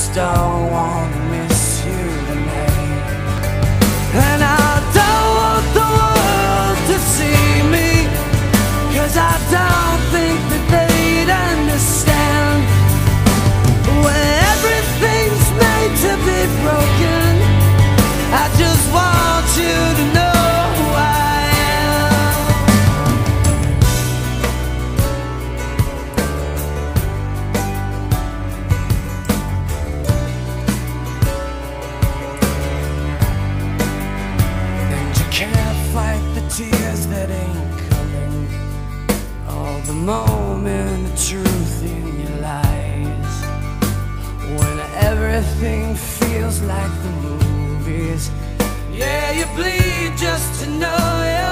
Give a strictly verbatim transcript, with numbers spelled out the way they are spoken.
just don't wanna miss you tonight. And I don't want the world to see me, 'cause I don't think that they'd understand. When everything's made to be broken, I just want you to know who I am. And you can't fight the tears that ain't coming, all the moment of truth in your lies. When everything feels like the movies, yeah, you bleed just to know you're